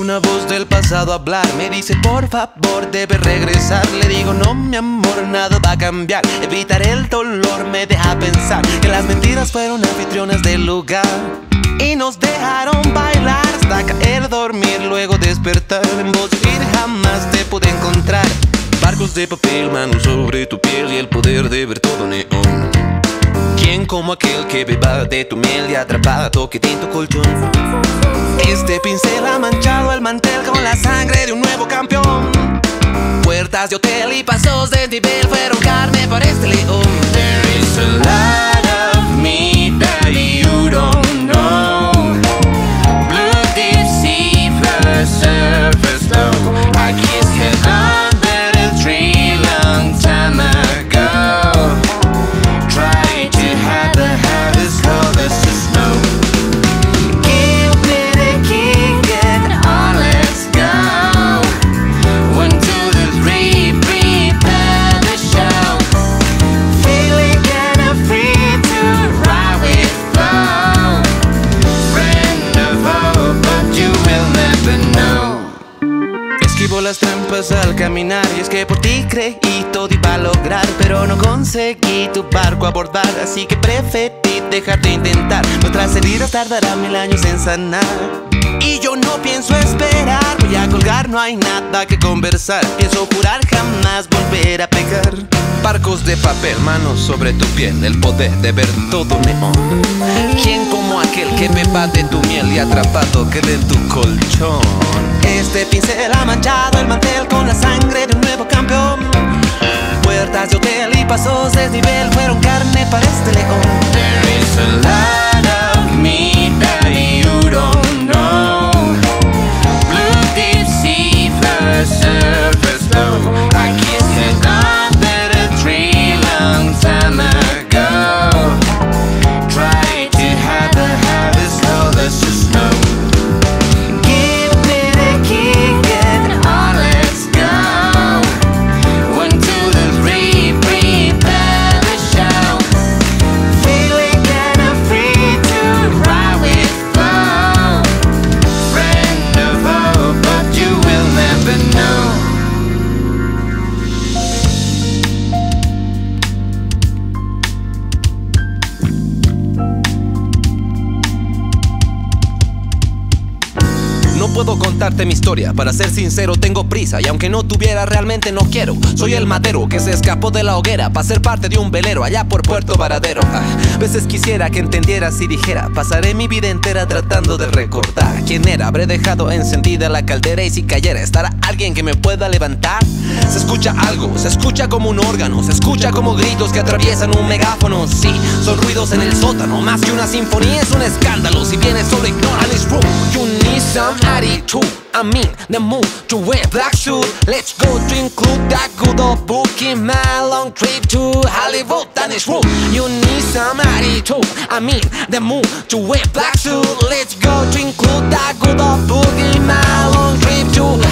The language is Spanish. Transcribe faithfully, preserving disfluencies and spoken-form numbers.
una voz del pasado hablar. Me dice por favor debes regresar. Le digo no mi amor, nada va a cambiar. Evitar el dolor me deja pensar que las mentiras fueron anfitrionas del lugar y nos dejaron bailar hasta caer, dormir, luego despertar. En voz de ir jamás te pude encontrar. Barcos de papel, manos sobre tu piel y el poder de ver todo neón. ¿Quién como aquel que beba de tu miel y atrapado que tiene tu colchón? Este pincel ha manchado el mantel con la sangre de un nuevo campeón. Puertas de hotel y pasos de nivel fueron carne para este león. There is a lot of me that you don't know. Blue deep sea, the surface low. I kissed her under the tree long time ago. Try to have the harvest cold as the snow. Give me the kick and on, let's go. One, two, three, prepare the show. Feeling kinda free to ride with flow. Friend of hope, but you will never know. Esquivo las trampas al caminar y es que por ti creí todo iba a lograr, pero no conseguí tu barco abordar, así que preferí dejar de intentar. Nuestras heridas tardarán mil años en sanar y yo no pienso esperar. Voy a colgar, no hay nada que conversar. Pienso jurar jamás volver a pecar. Barcos de papel, manos sobre tu piel, el poder de ver todo neón. ¿Quién como aquel que beba de tu miel y atrapado quede en tu colchón? Este pincel ha manchado el mantel con la sangre de un nuevo campeón. Puertas de hotel y pasos de desnivel fueron carne para este león. There is a lot of me that you don't know. Blue deep sea, the surface low. I kissed it under the tree long time ago. Try to have the harvest cold as the snow. Give me the kick and on, let's go. One, two, three, prepare the show. Feeling kinda free to ride with flow. Friend of hope, but you will never know. No puedo contarte mi historia, para ser sincero tengo prisa. Y aunque no tuviera realmente no quiero. Soy el madero que se escapó de la hoguera para ser parte de un velero allá por Puerto Varadero. ah, Veces quisiera que entendieras y dijera: pasaré mi vida entera tratando de recordar quién era. Habré dejado encendida la caldera y si cayera estará alguien que me pueda levantar. Se escucha algo, se escucha como un órgano, se escucha como gritos que atraviesan un megáfono. Sí, son ruidos en el sótano, más que una sinfonía es un escándalo. Si vienes solo ignora this room. You need some attitude, I mean the mood to wear black suit. Let's go to include that good old booking my long trip to Hollywood and this room. You need some attitude, I mean the mood to wear black suit. Let's go to include that good old booking my long trip to